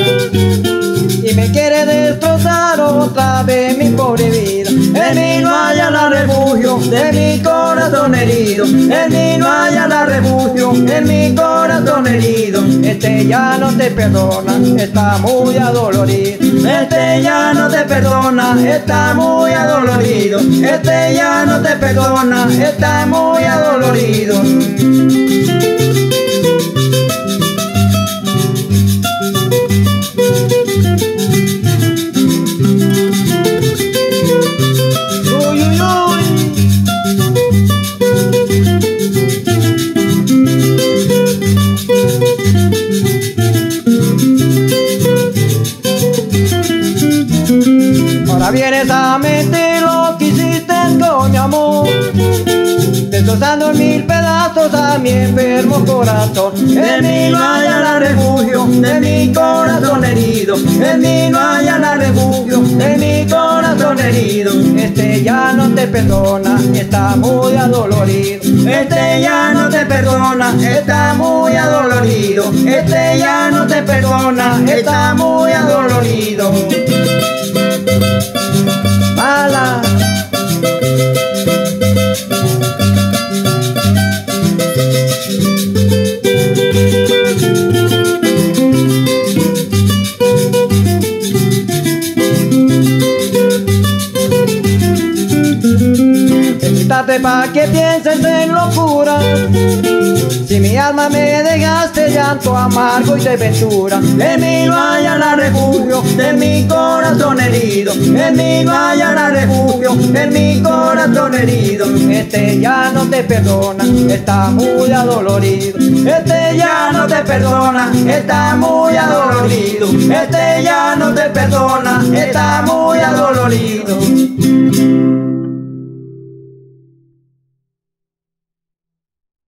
y me quiere destrozar otra vez mi pobre vida. En mí no haya refugio de mi corazón herido, en mí no haya refugio en mi corazón herido. Este ya no te perdona, está muy adolorido. Este ya no te perdona, está muy adolorido. Este ya no te perdona, está muy adolorido. Ahora vienes a mentir lo que hiciste con mi amor, destrozando en mil pedazos a mi enfermo corazón. En mí no haya refugio de mi corazón herido, en mí no haya refugio de mi corazón herido. Este ya no te perdona, está muy adolorido. Este ya no te perdona, está muy adolorido. Este ya no te perdona, está muy adolorido. Mala. Quítate pa' que pienses en locura, si mi alma me dejaste llanto amargo y desventura. En mí no haya refugio de mi corazón herido, en mí no haya refugio en mi corazón herido. Este ya no te perdona, está muy adolorido. Este ya no te perdona, está muy adolorido. Este ya no te perdona, está muy adolorido.